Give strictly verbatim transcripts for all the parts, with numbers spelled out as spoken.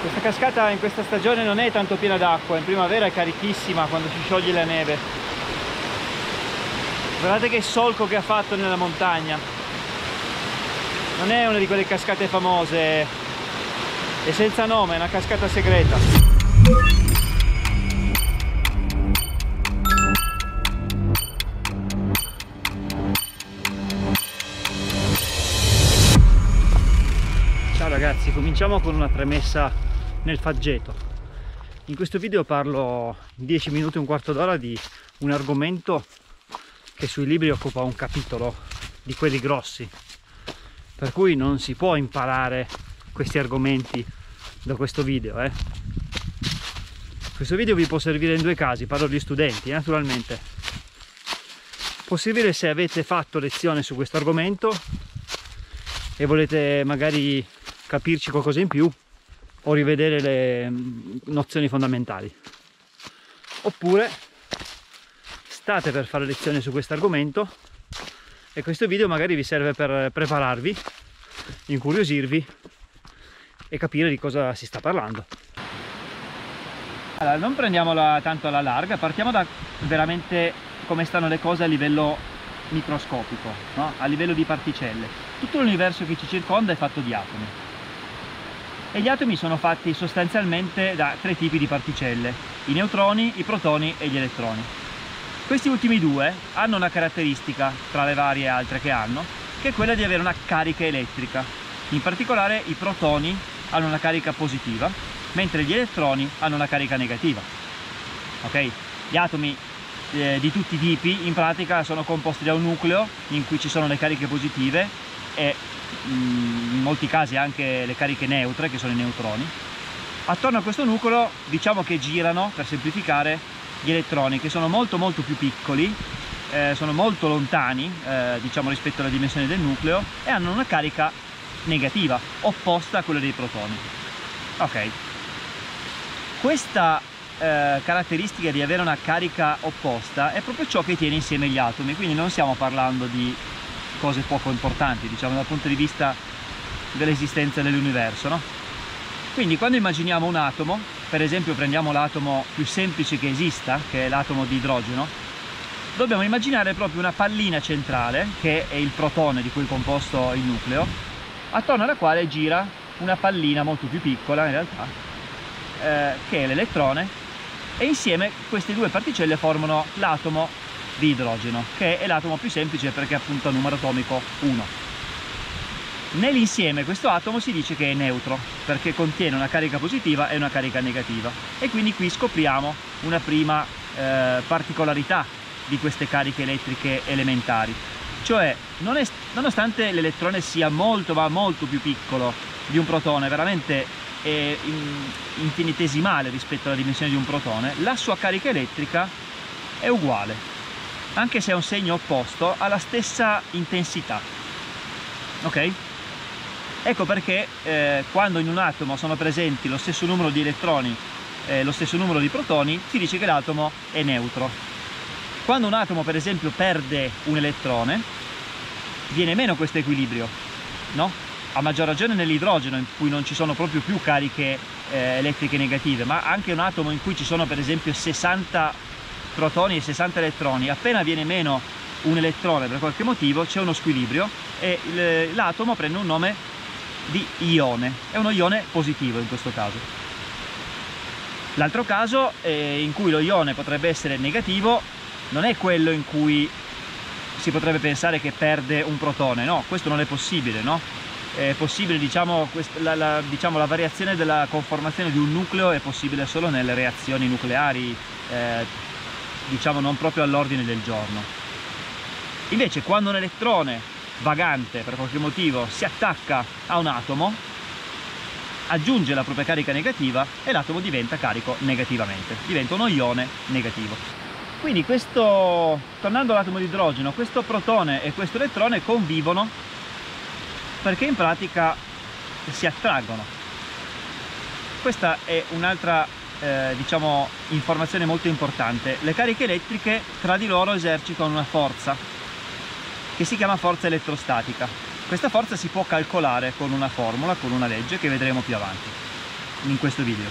Questa cascata in questa stagione non è tanto piena d'acqua, in primavera è carichissima quando si scioglie la neve. Guardate che solco che ha fatto nella montagna. Non è una di quelle cascate famose, è senza nome, è una cascata segreta. Ciao ragazzi, cominciamo con una premessa nel Faggeto. In questo video parlo in dieci minuti, un quarto d'ora di un argomento che sui libri occupa un capitolo di quelli grossi, per cui non si può imparare questi argomenti da questo video. Eh. Questo video vi può servire in due casi, parlo agli studenti naturalmente. Può servire se avete fatto lezione su questo argomento e volete magari capirci qualcosa in più o rivedere le nozioni fondamentali, oppure state per fare lezione su questo argomento e questo video magari vi serve per prepararvi, incuriosirvi e capire di cosa si sta parlando. Allora, non prendiamola tanto alla larga, partiamo da veramente come stanno le cose a livello microscopico, no? A livello di particelle. Tutto l'universo che ci circonda è fatto di atomi e gli atomi sono fatti sostanzialmente da tre tipi di particelle: i neutroni, i protoni e gli elettroni. Questi ultimi due hanno una caratteristica tra le varie altre che hanno, che è quella di avere una carica elettrica. In particolare i protoni hanno una carica positiva, mentre gli elettroni hanno una carica negativa. Ok? Gli atomi eh, di tutti i tipi in pratica sono composti da un nucleo in cui ci sono le cariche positive e in molti casi anche le cariche neutre, che sono i neutroni. Attorno a questo nucleo diciamo che girano, per semplificare, gli elettroni, che sono molto molto più piccoli, eh, sono molto lontani eh, diciamo rispetto alla dimensione del nucleo, e hanno una carica negativa opposta a quella dei protoni. Ok, questa eh, caratteristica di avere una carica opposta è proprio ciò che tiene insieme gli atomi, quindi non stiamo parlando di cose poco importanti, diciamo, dal punto di vista dell'esistenza dell'universo, no? Quindi quando immaginiamo un atomo, per esempio prendiamo l'atomo più semplice che esista, che è l'atomo di idrogeno, dobbiamo immaginare proprio una pallina centrale, che è il protone di cui è composto il nucleo, attorno alla quale gira una pallina molto più piccola in realtà, eh, che è l'elettrone, e insieme queste due particelle formano l'atomo di idrogeno, che è l'atomo più semplice perché appunto ha numero atomico uno. Nell'insieme questo atomo si dice che è neutro perché contiene una carica positiva e una carica negativa, e quindi qui scopriamo una prima eh, particolarità di queste cariche elettriche elementari, cioè non è, nonostante l'elettrone sia molto ma molto più piccolo di un protone, veramente è infinitesimale rispetto alla dimensione di un protone, la sua carica elettrica è uguale, anche se è un segno opposto, ha la stessa intensità. Ok? Ecco perché eh, quando in un atomo sono presenti lo stesso numero di elettroni e eh, lo stesso numero di protoni, si dice che l'atomo è neutro. Quando un atomo per esempio perde un elettrone, viene meno questo equilibrio, no? A maggior ragione nell'idrogeno, in cui non ci sono proprio più cariche eh, elettriche negative, ma anche un atomo in cui ci sono per esempio sessanta protoni e sessanta elettroni, appena viene meno un elettrone per qualche motivo c'è uno squilibrio e l'atomo prende un nome di ione, è uno ione positivo in questo caso. L'altro caso eh, in cui lo ione potrebbe essere negativo non è quello in cui si potrebbe pensare che perde un protone, no, questo non è possibile, no? È possibile, diciamo, la, la, diciamo, la variazione della conformazione di un nucleo è possibile solo nelle reazioni nucleari, eh, diciamo non proprio all'ordine del giorno. Invece quando un elettrone vagante per qualche motivo si attacca a un atomo, aggiunge la propria carica negativa e l'atomo diventa carico negativamente, diventa uno ione negativo. Quindi questo, tornando all'atomo di idrogeno, questo protone e questo elettrone convivono perché in pratica si attraggono. Questa è un'altra eh, diciamo informazione molto importante. Le cariche elettriche tra di loro esercitano una forza che si chiama forza elettrostatica. Questa forza si può calcolare con una formula, con una legge che vedremo più avanti. in questo video.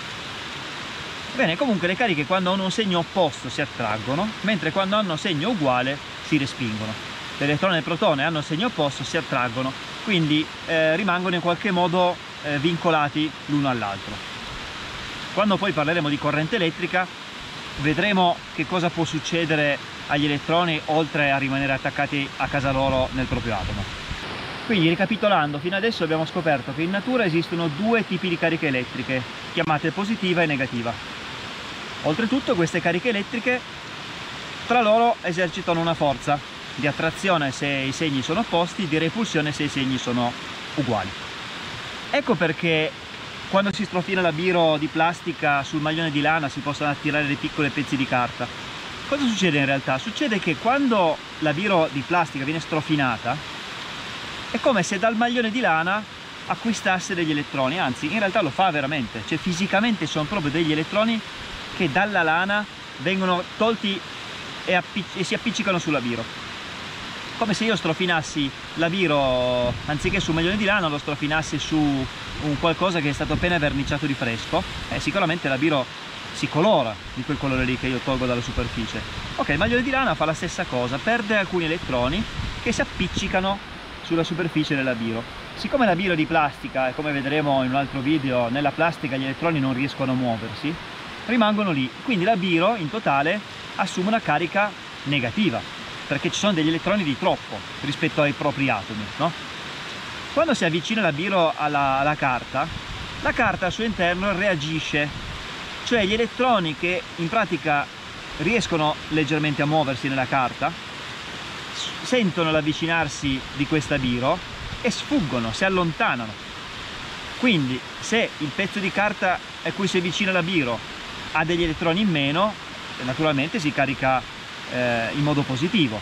Bene, comunque le cariche quando hanno un segno opposto si attraggono, mentre quando hanno segno uguale si respingono. L'elettrone e il protone hanno segno opposto, si attraggono, quindi eh, rimangono in qualche modo eh, vincolati l'uno all'altro. Quando poi parleremo di corrente elettrica vedremo che cosa può succedere agli elettroni oltre a rimanere attaccati a casa loro nel proprio atomo. Quindi, ricapitolando, fino adesso abbiamo scoperto che in natura esistono due tipi di cariche elettriche, chiamate positiva e negativa. Oltretutto queste cariche elettriche tra loro esercitano una forza di attrazione se i segni sono opposti, di repulsione se i segni sono uguali. Ecco perché quando si strofina la biro di plastica sul maglione di lana si possono attirare dei piccoli pezzi di carta. Cosa succede in realtà? Succede che quando la biro di plastica viene strofinata è come se dal maglione di lana acquistasse degli elettroni, anzi in realtà lo fa veramente, cioè fisicamente sono proprio degli elettroni che dalla lana vengono tolti e, e si appiccicano sulla biro. Come se io strofinassi la biro, anziché sul maglione di lana, lo strofinassi su un qualcosa che è stato appena verniciato di fresco, e sicuramente la biro si colora di quel colore lì che io tolgo dalla superficie. Ok, il maglione di lana fa la stessa cosa, perde alcuni elettroni che si appiccicano sulla superficie della biro. Siccome la biro è di plastica, e come vedremo in un altro video, nella plastica gli elettroni non riescono a muoversi, rimangono lì, quindi la biro in totale assume una carica negativa, perché ci sono degli elettroni di troppo rispetto ai propri atomi, no? Quando si avvicina la biro alla, alla carta, la carta al suo interno reagisce, cioè gli elettroni che in pratica riescono leggermente a muoversi nella carta sentono l'avvicinarsi di questa biro e sfuggono, si allontanano. Quindi se il pezzo di carta a cui si avvicina la biro ha degli elettroni in meno, naturalmente si carica eh, in modo positivo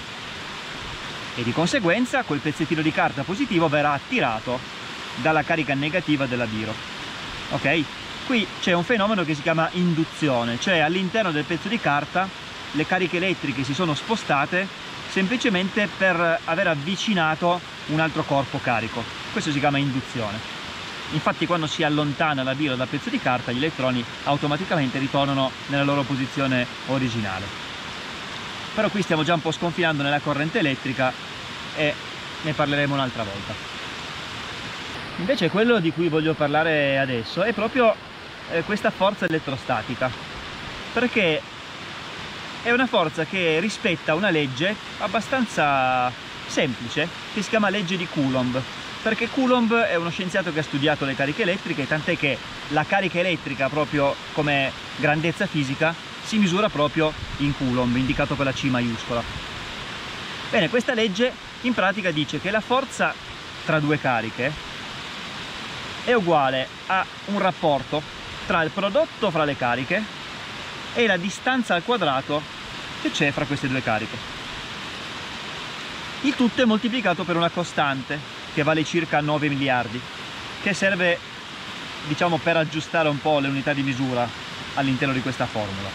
e di conseguenza quel pezzettino di carta positivo verrà attirato dalla carica negativa della biro. Ok? Qui c'è un fenomeno che si chiama induzione, cioè all'interno del pezzo di carta le cariche elettriche si sono spostate semplicemente per aver avvicinato un altro corpo carico. Questo si chiama induzione. Infatti quando si allontana la biro dal pezzo di carta gli elettroni automaticamente ritornano nella loro posizione originale. Però qui stiamo già un po' sconfinando nella corrente elettrica e ne parleremo un'altra volta. Invece quello di cui voglio parlare adesso è proprio eh, questa forza elettrostatica, perché è una forza che rispetta una legge abbastanza semplice che si chiama legge di Coulomb, perché Coulomb è uno scienziato che ha studiato le cariche elettriche, tant'è che la carica elettrica proprio come grandezza fisica si misura proprio in Coulomb, indicato con la C maiuscola. Bene, questa legge in pratica dice che la forza tra due cariche è uguale a un rapporto tra il prodotto fra le cariche e la distanza al quadrato che c'è fra queste due cariche. Il tutto è moltiplicato per una costante che vale circa nove miliardi, che serve, diciamo, per aggiustare un po' le unità di misura all'interno di questa formula.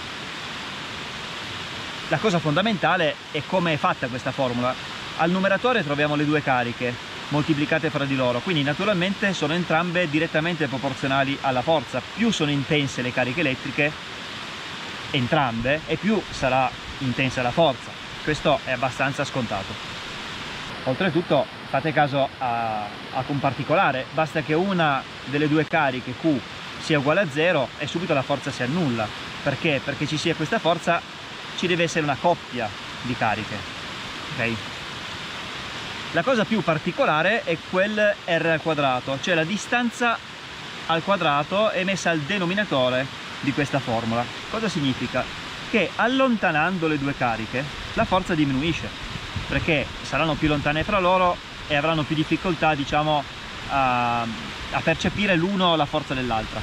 La cosa fondamentale è come è fatta questa formula. Al numeratore troviamo le due cariche moltiplicate fra di loro, quindi naturalmente sono entrambe direttamente proporzionali alla forza. Più sono intense le cariche elettriche, entrambe, e più sarà intensa la forza. Questo è abbastanza scontato. Oltretutto fate caso a, a un particolare, basta che una delle due cariche Q sia uguale a zero e subito la forza si annulla. Perché? Perché ci sia questa forza ci deve essere una coppia di cariche. Ok? La cosa più particolare è quel R al quadrato, cioè la distanza al quadrato è messa al denominatore di questa formula. Cosa significa? Che allontanando le due cariche la forza diminuisce, perché saranno più lontane fra loro e avranno più difficoltà, diciamo, a, a percepire l'uno la forza dell'altra.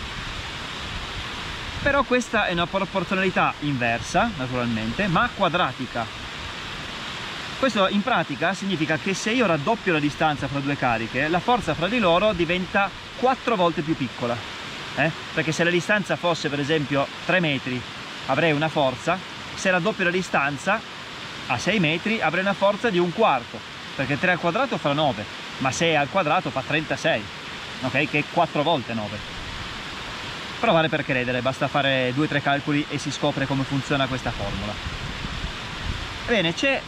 Però questa è una proporzionalità inversa, naturalmente, ma quadratica. Questo in pratica significa che se io raddoppio la distanza fra due cariche, la forza fra di loro diventa quattro volte più piccola. Eh? Perché se la distanza fosse per esempio tre metri avrei una forza, se raddoppio la distanza a sei metri avrei una forza di un quarto, perché tre al quadrato fa nove, ma sei al quadrato fa trentasei, ok? Che è quattro volte nove. provare per credere, basta fare due o tre calcoli e si scopre come funziona questa formula. Bene, c'è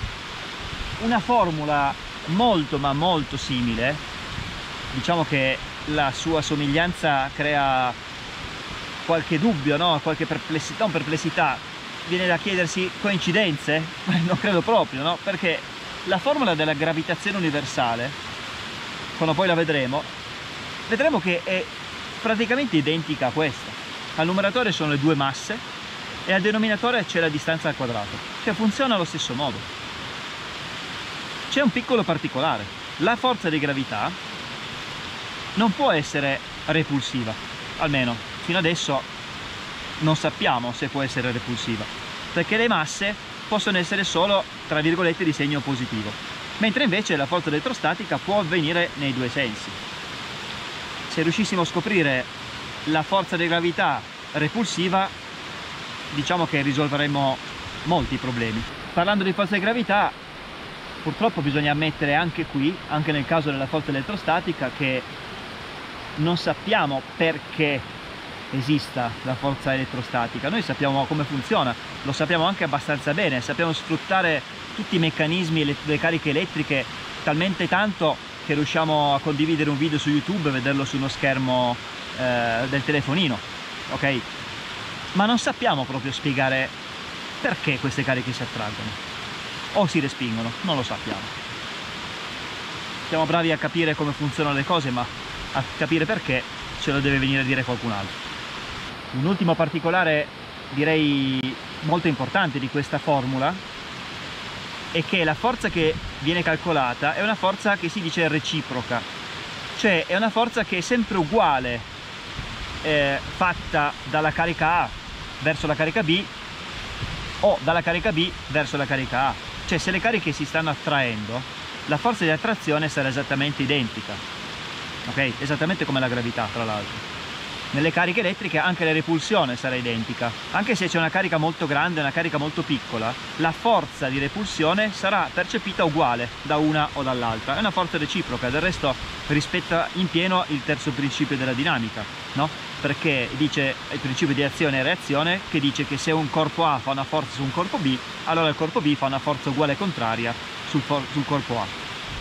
una formula molto ma molto simile, diciamo che la sua somiglianza crea qualche dubbio, no? Qualche perplessità, non perplessità, viene da chiedersi coincidenze? Non credo proprio, no? Perché la formula della gravitazione universale, quando poi la vedremo, vedremo che è praticamente identica a questa. Al numeratore sono le due masse e al denominatore c'è la distanza al quadrato, che funziona allo stesso modo. C'è un piccolo particolare: la forza di gravità non può essere repulsiva, almeno fino adesso non sappiamo se può essere repulsiva, perché le masse possono essere solo, tra virgolette, di segno positivo, mentre invece la forza elettrostatica può avvenire nei due sensi. Se riuscissimo a scoprire la forza di gravità repulsiva, diciamo che risolveremmo molti problemi. Parlando di forza di gravità, purtroppo bisogna ammettere anche qui, anche nel caso della forza elettrostatica, che non sappiamo perché esista la forza elettrostatica. Noi sappiamo come funziona, lo sappiamo anche abbastanza bene, sappiamo sfruttare tutti i meccanismi e le cariche elettriche talmente tanto che riusciamo a condividere un video su YouTube e vederlo su uno schermo eh, del telefonino, ok? Ma non sappiamo proprio spiegare perché queste cariche si attraggono o si respingono, non lo sappiamo. Siamo bravi a capire come funzionano le cose, ma a capire perché ce lo deve venire a dire qualcun altro. Un ultimo particolare, direi molto importante, di questa formula è che la forza che viene calcolata è una forza che si dice reciproca, cioè è una forza che è sempre uguale, eh, fatta dalla carica A verso la carica B o dalla carica B verso la carica A. Cioè, se le cariche si stanno attraendo, la forza di attrazione sarà esattamente identica, ok? Esattamente come la gravità, tra l'altro. Nelle cariche elettriche anche la repulsione sarà identica, anche se c'è una carica molto grande e una carica molto piccola, la forza di repulsione sarà percepita uguale da una o dall'altra. È una forza reciproca, del resto rispetta in pieno il terzo principio della dinamica, no? Perché dice il principio di azione e reazione, che dice che se un corpo A fa una forza su un corpo B, allora il corpo B fa una forza uguale e contraria sul, sul corpo A.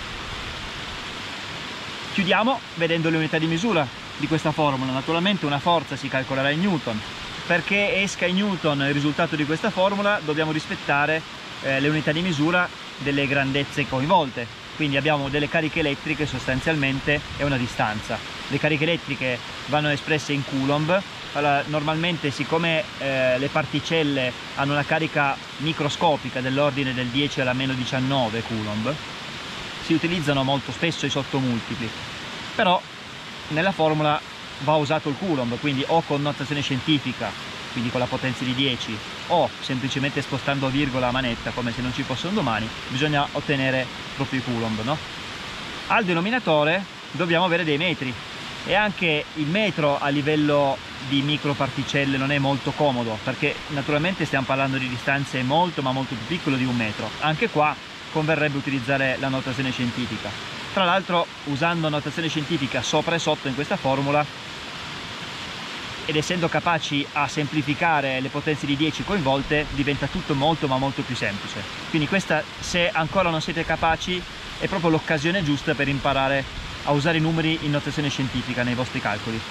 Chiudiamo vedendo le unità di misura di questa formula. Naturalmente una forza si calcolerà in newton. Perché esca in newton il risultato di questa formula dobbiamo rispettare eh, le unità di misura delle grandezze coinvolte. Quindi abbiamo delle cariche elettriche sostanzialmente e una distanza. Le cariche elettriche vanno espresse in coulomb. Allora, normalmente, siccome eh, le particelle hanno una carica microscopica dell'ordine del dieci alla meno diciannove coulomb, si utilizzano molto spesso i sottomultipli, però nella formula va usato il coulomb, quindi o con notazione scientifica, quindi con la potenza di dieci, o semplicemente spostando virgola a manetta come se non ci fosse un domani, bisogna ottenere proprio i coulomb, no? Al denominatore dobbiamo avere dei metri, e anche il metro a livello di microparticelle non è molto comodo, perché naturalmente stiamo parlando di distanze molto ma molto più piccole di un metro. Anche qua converrebbe utilizzare la notazione scientifica. Tra l'altro, usando notazione scientifica sopra e sotto in questa formula, ed essendo capaci a semplificare le potenze di dieci coinvolte, diventa tutto molto ma molto più semplice. Quindi questa, se ancora non siete capaci, è proprio l'occasione giusta per imparare a usare i numeri in notazione scientifica nei vostri calcoli.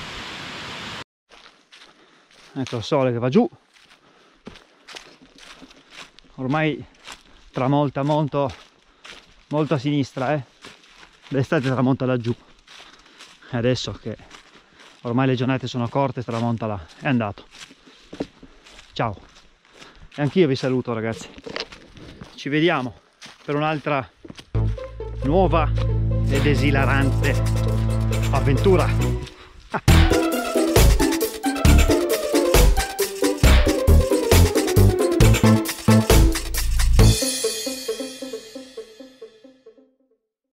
Ecco il sole che va giù, ormai tramonta molto, molto a sinistra, eh? D'estate tramonta laggiù, e adesso che ormai le giornate sono corte tramonta là. È andato. Ciao, e anch'io vi saluto, ragazzi. Ci vediamo per un'altra nuova ed esilarante avventura.